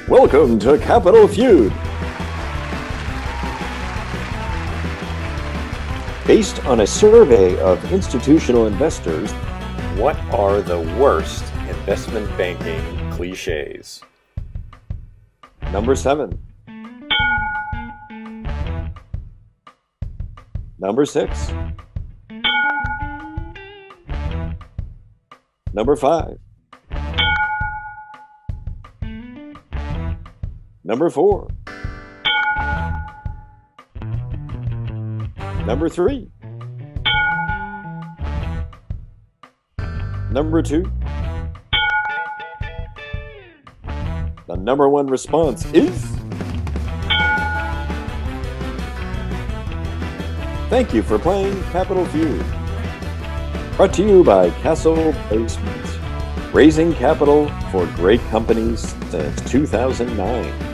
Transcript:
Welcome to Capital Feud. Based on a survey of institutional investors, what are the worst investment banking cliches? Number 7. Number 6. Number 5. Number 4. Number 3. Number 2. The number 1 response is... Thank you for playing Capital Feud. Brought to you by Castle Placement, raising capital for great companies since 2009.